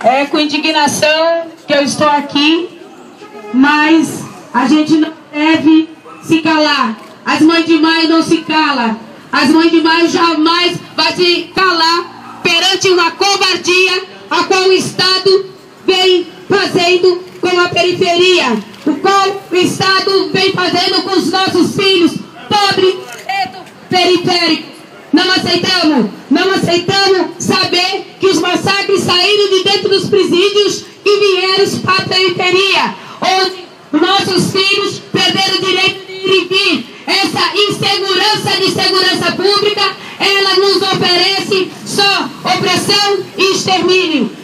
É com indignação que eu estou aqui, mas a gente não deve se calar. As mães de maio não se calam. As mães de maio jamais vão se calar perante uma covardia a qual o Estado vem fazendo com a periferia, o qual o Estado vem fazendo com os nossos filhos pobres, periféricos. Não aceitamos saber que os massacres saíram de dentro dos presídios e vieram para a periferia, onde nossos filhos perderam o direito de ir e vir. Essa insegurança de segurança pública, ela nos oferece só opressão e extermínio.